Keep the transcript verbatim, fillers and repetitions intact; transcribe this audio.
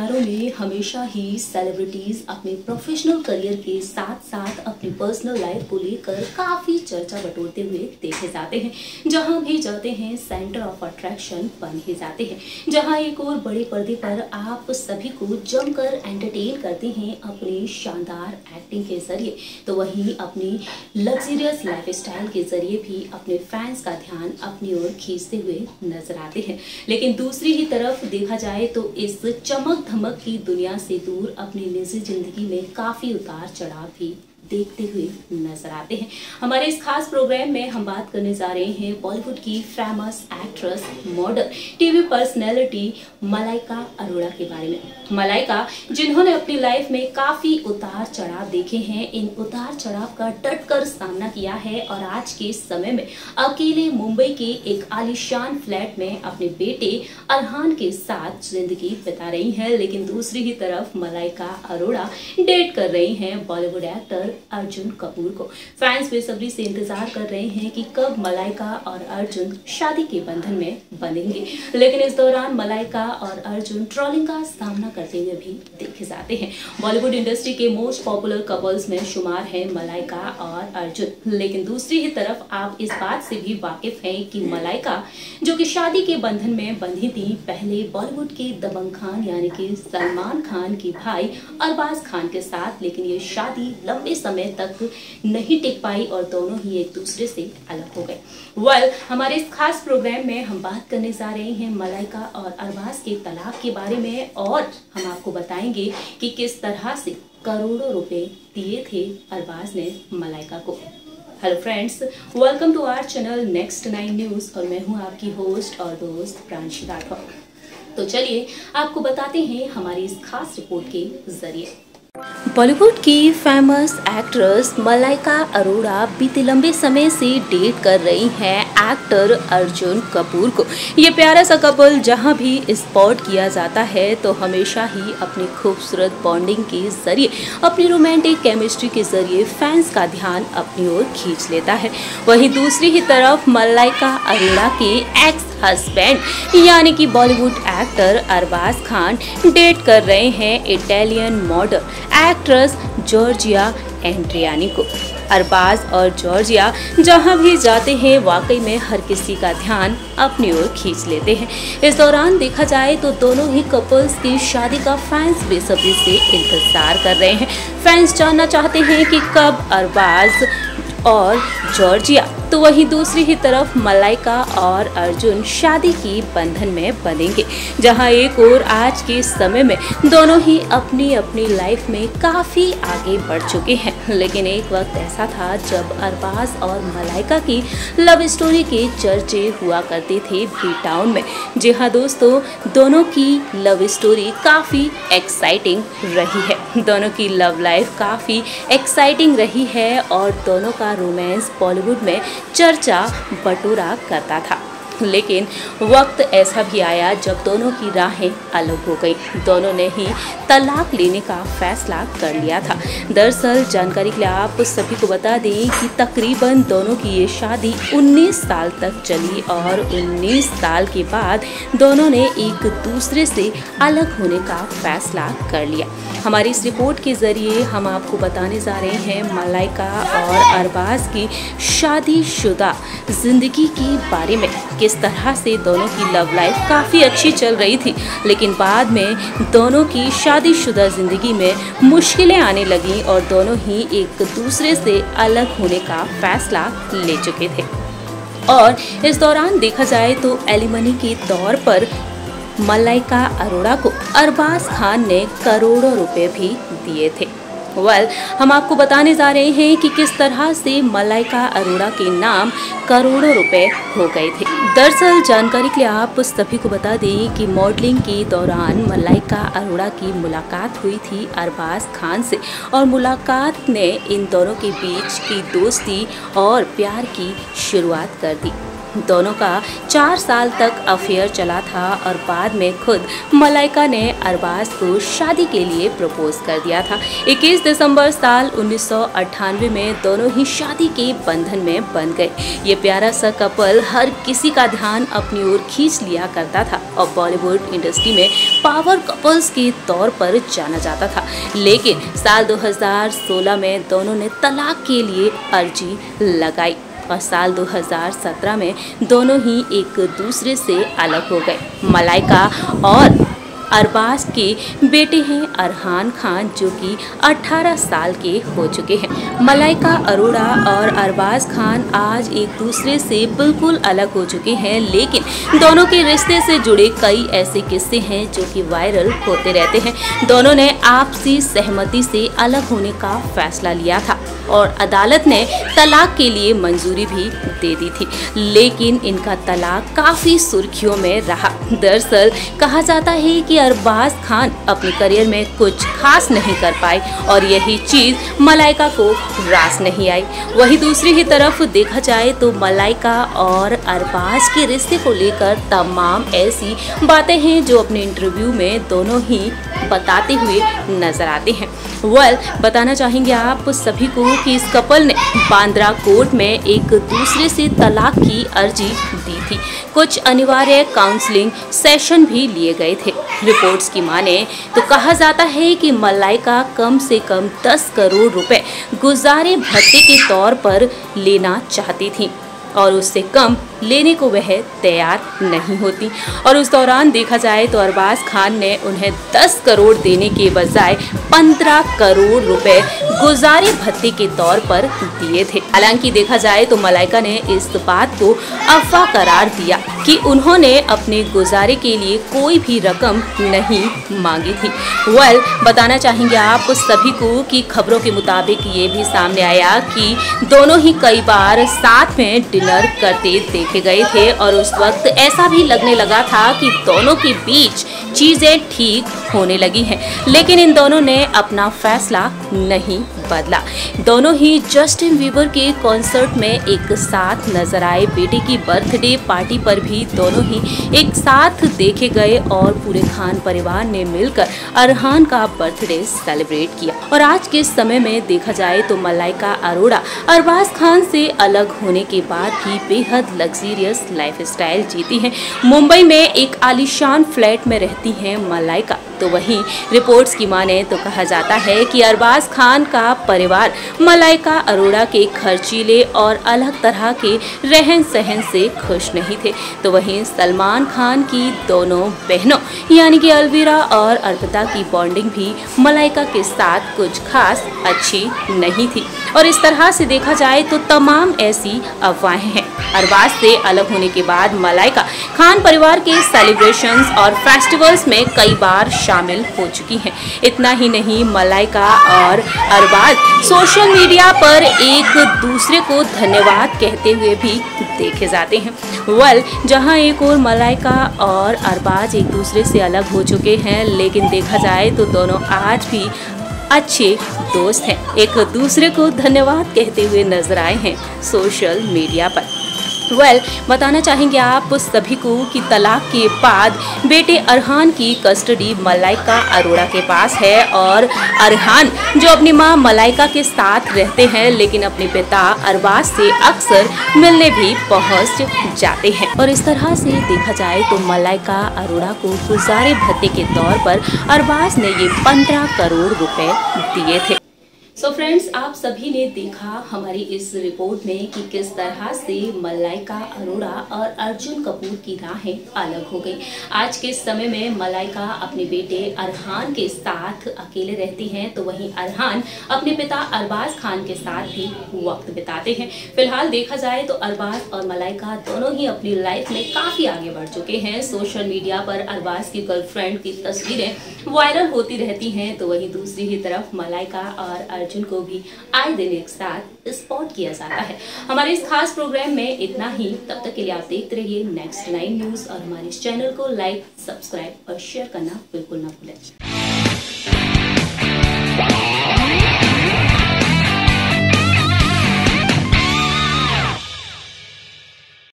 बाजारों में हमेशा ही सेलिब्रिटीज अपने प्रोफेशनल करियर के साथ साथ अपनी पर्सनल लाइफ को लेकर काफी चर्चा बटोरते हुए देखे जाते हैं। जहां भी जाते हैं सेंटर ऑफ अट्रैक्शन बन ही जाते हैं। जहां एक और बड़े पर्दे पर आप सभी को जमकर एंटरटेन करते हैं अपने शानदार एक्टिंग के जरिए, तो वहीं अपनी लग्जरियस लाइफस्टाइल के जरिए भी अपने फैंस का ध्यान अपनी ओर खींचते हुए नजर आते हैं। लेकिन दूसरी ही तरफ देखा जाए तो इस चमक धमक की दुनिया से दूर अपनी निजी जिंदगी में काफी उतार चढ़ाव भी देखते हुए नजर आते हैं। हमारे इस खास प्रोग्राम में हम बात करने जा रहे हैं बॉलीवुड की famous actress, model, TV personality Malaika Arora के बारे में। मलाइका जिन्होंने अपनी लाइफ में काफी उतार चढ़ाव देखे हैं, इन उतार चढ़ाव का डटकर सामना किया है और आज के समय में अकेले मुंबई के एक आलीशान फ्लैट में अपने बेटे अरहान के साथ जिंदगी बिता रही हैं। लेकिन दूसरी ही तरफ मलाइका अरोड़ा डेट कर रही हैं बॉलीवुड एक्टर अर्जुन कपूर को। फैंस बेसब्री से इंतजार कर रहे हैं कि कब मलाइका और अर्जुन शादी के बंधन में बनेंगे। लेकिन इस दौरान मलाइका और अर्जुन ट्रोलिंग का सामना करते हुए भी देखे जाते हैं। बॉलीवुड इंडस्ट्री के मोस्ट पॉपुलर कपल्स में शुमार हैं मलाइका और अर्जुन। लेकिन दूसरी ही तरफ आप इस बात से भी वाकिफ हैं कि मलाइका जो कि शादी के बंधन में बंधी थी, पहले बॉलीवुड के दबंग खान यानी कि सलमान खान की भाई अरबाज खान के साथ, लेकिन ये शादी लंबे समय तक नहीं टिक पाई और दोनों ही एक दूसरे से अलग हो गए। वेल well, हमारे इस खास प्रोग्राम में हम बात करने जा रहे हैं मलाइका और अरबाज के तलाक के बारे में और हम आपको बताएंगे कि किस तरह से करोड़ों रुपए दिए थे अरबाज ने मलाइका को। Hello friends, welcome to our channel next nine news और मैं हूं आपकी होस्ट और दोस्त प्रांशी राठौर। तो चलिए आपको बताते हैं हमारी इस खास रिपोर्ट के जरिए। बॉलीवुड की फेमस एक्ट्रेस मलाइका अरोड़ा बीते लंबे समय से डेट कर रही हैं एक्टर अर्जुन कपूर को। ये प्यारा सा कपल जहां भी स्पॉट किया जाता है तो हमेशा ही अपनी खूबसूरत बॉन्डिंग के जरिए, अपनी रोमांटिक केमिस्ट्री के जरिए फैंस का ध्यान अपनी ओर खींच लेता है। वहीं दूसरी ही तरफ मलाइका अरोड़ा के एक्स हस्बैंड यानी कि Bollywood actor Arbaaz Khan date कर रहे हैं Italian model actress Giorgia Andriani को। अरबाज और जॉर्जिया जहां भी जाते हैं वाकई में हर किसी का ध्यान अपनी ओर खींच लेते हैं। इस दौरान देखा जाए तो दोनों ही कपल्स की शादी का फैंस बेसब्री से इंतजार कर रहे हैं। फैंस जानना चाहते हैं कि कब अरबाज और जॉर्जिया तो वहीं दूसरी ही तरफ मलाइका और अर्जुन शादी की बंधन में बंधेंगे। जहां एक और आज के समय में दोनों ही अपनी अपनी लाइफ में काफ़ी आगे बढ़ चुके हैं। लेकिन एक वक्त ऐसा था जब अरबाज और मलाइका की लव स्टोरी के चर्चे हुआ करते थे बी टाउन में। जी हाँ दोस्तों, दोनों की लव स्टोरी काफ़ी एक्साइटिंग रही है। दोनों की लव लाइफ काफ़ी एक्साइटिंग रही है और दोनों का रोमांस बॉलीवुड में चर्चा बटोरा करता था। लेकिन वक्त ऐसा भी आया जब दोनों की राहें अलग हो गई। दोनों ने ही तलाक लेने का फैसला कर लिया था। दरअसल जानकारी के लिए आप सभी को बता दें कि तकरीबन दोनों की ये शादी उन्नीस साल तक चली और उन्नीस साल के बाद दोनों ने एक दूसरे से अलग होने का फैसला कर लिया। हमारी इस रिपोर्ट के जरिए हम आपको बताने जा रहे हैं मलाइका और अरबाज की शादीशुदा जिंदगी के बारे में। किस तरह से दोनों की लव लाइफ काफ़ी अच्छी चल रही थी, लेकिन बाद में दोनों की शादीशुदा ज़िंदगी में मुश्किलें आने लगीं और दोनों ही एक दूसरे से अलग होने का फैसला ले चुके थे। और इस दौरान देखा जाए तो एलिमनी के तौर पर मलाइका अरोड़ा को अरबाज खान ने करोड़ों रुपए भी दिए थे। वेल well, हम आपको बताने जा रहे हैं कि किस तरह से मलाइका अरोड़ा के नाम करोड़ों रुपए हो गए थे। दरअसल जानकारी के लिए आप सभी को बता दें कि मॉडलिंग के दौरान मलाइका अरोड़ा की मुलाकात हुई थी अरबाज खान से और मुलाकात ने इन दोनों के बीच की दोस्ती और प्यार की शुरुआत कर दी। दोनों का चार साल तक अफेयर चला था और बाद में खुद मलाइका ने अरबाज को शादी के लिए प्रपोज कर दिया था। इक्कीस दिसंबर साल उन्नीस सौ अट्ठानवे में दोनों ही शादी के बंधन में बन गए। ये प्यारा सा कपल हर किसी का ध्यान अपनी ओर खींच लिया करता था और बॉलीवुड इंडस्ट्री में पावर कपल्स के तौर पर जाना जाता था। लेकिन साल दो हज़ार सोलह में दोनों ने तलाक के लिए अर्जी लगाई और साल दो हज़ार सत्रह में दोनों ही एक दूसरे से अलग हो गए। मलाइका और अरबाज के बेटे हैं अरहान खान, जो कि अठारह साल के हो चुके हैं। मलाइका अरोड़ा और अरबाज खान आज एक दूसरे से बिल्कुल अलग हो चुके हैं, लेकिन दोनों के रिश्ते से जुड़े कई ऐसे किस्से हैं जो कि वायरल होते रहते हैं। दोनों ने आपसी सहमति से अलग होने का फैसला लिया था और अदालत ने तलाक के लिए मंजूरी भी दे दी थी, लेकिन इनका तलाक काफ़ी सुर्खियों में रहा। दरअसल कहा जाता है कि अरबाज खान अपने करियर में कुछ खास नहीं कर पाए और यही चीज़ मलाइका को रास नहीं आई। वहीं दूसरी ही तरफ देखा जाए तो मलाइका और अरबाज के रिश्ते को लेकर तमाम ऐसी बातें हैं जो अपने इंटरव्यू में दोनों ही बताते हुए नजर आते हैं। वेल बताना चाहेंगे आप सभी को कि इस कपल ने बांद्रा कोर्ट में एक दूसरे से तलाक की अर्जी दी थी। कुछ अनिवार्य काउंसलिंग सेशन भी लिए गए थे। रिपोर्ट्स की माने तो कहा जाता है कि मलाइका कम से कम दस करोड़ रुपए गुजारे भत्ते के तौर पर लेना चाहती थी और उससे कम लेने को वह तैयार नहीं होती। और उस दौरान देखा जाए तो अरबाज खान ने उन्हें दस करोड़ देने के बजाय पंद्रह करोड़ रुपए गुजारे भत्ते के तौर पर दिए थे। हालांकि देखा जाए तो मलाइका ने इस बात को अफवाह करार दिया कि उन्होंने अपने गुजारे के लिए कोई भी रकम नहीं मांगी थी। वेल बताना चाहेंगे आप सभी को कि खबरों के मुताबिक ये भी सामने आया कि दोनों ही कई बार साथ में डिनर करते देखे गए थे और उस वक्त ऐसा भी लगने लगा था कि दोनों के बीच चीजें ठीक होने लगी हैं, लेकिन इन दोनों ने अपना फैसला नहीं बदला। दोनों ही जस्टिन बीबर के कॉन्सर्ट में एक साथ नजर आए। बेटे की बर्थडे पार्टी पर भी दोनों ही एक साथ देखे गए और पूरे खान परिवार ने मिलकर अरहान का बर्थडे सेलिब्रेट किया। और आज के समय में देखा जाए तो मलाइका अरोड़ा अरबाज खान से अलग होने के बाद भी बेहद लग्जरियस लाइफस्टाइल जीती हैं। मुंबई में एक आलीशान फ्लैट में रहती हैं मलाइका। तो वहीं रिपोर्ट्स की माने तो कहा जाता है कि अरबाज खान का परिवार मलाइका अरोड़ा के खर्चीले और अलग तरह के रहन सहन से खुश नहीं थे। तो वहीं सलमान खान की दोनों बहनों यानी कि अलविरा और अर्पिता की बॉन्डिंग भी मलाइका के साथ कुछ खास अच्छी नहीं थी। और इस तरह से देखा जाए तो तमाम ऐसी अफवाहें हैं। अरबाज से अलग होने के बाद मलाइका खान परिवार के सेलिब्रेशंस और फेस्टिवल्स में कई बार शामिल हो चुकी हैं। इतना ही नहीं, मलाइका और अरबाज सोशल मीडिया पर एक दूसरे को धन्यवाद कहते हुए भी देखे जाते हैं। वेल जहां एक और मलाइका और अरबाज एक दूसरे से अलग हो चुके हैं, लेकिन देखा जाए तो दोनों आज भी अच्छे दोस्त हैं, एक दूसरे को धन्यवाद कहते हुए नजर आए हैं सोशल मीडिया पर। वेल well, बताना चाहेंगे आप सभी को कि तलाक के बाद बेटे अरहान की कस्टडी मलाइका अरोड़ा के पास है और अरहान जो अपनी मां मलाइका के साथ रहते हैं, लेकिन अपने पिता अरबाज से अक्सर मिलने भी पहुंच जाते हैं। और इस तरह से देखा जाए तो मलाइका अरोड़ा को गुजारे भत्ते के तौर पर अरबाज ने ये पंद्रह करोड़ रुपए दिए थे। सो so फ्रेंड्स, आप सभी ने देखा हमारी इस रिपोर्ट में कि किस तरह से मलाइका अरोड़ा और अर्जुन कपूर की राहें अलग हो गई। आज के समय में मलाइका अपने बेटे अरहान के साथ अकेले रहती हैं, तो वहीं अरहान अपने पिता अरबाज खान के साथ भी वक्त बिताते हैं। फिलहाल देखा जाए तो अरबाज और मलाइका दोनों ही अपनी लाइफ में काफी आगे बढ़ चुके हैं। सोशल मीडिया पर अरबाज की गर्लफ्रेंड की तस्वीरें वायरल होती रहती हैं, तो वहीं दूसरी ही तरफ मलाइका और अर्जुन को भी आए दिन एक साथ स्पॉट किया जाता है। हमारे इस खास प्रोग्राम में इतना ही। तब तक के लिए आप देखते रहिए नेक्स्ट नाइन न्यूज और हमारे इस चैनल को लाइक, सब्सक्राइब और शेयर करना बिल्कुल ना भूलें।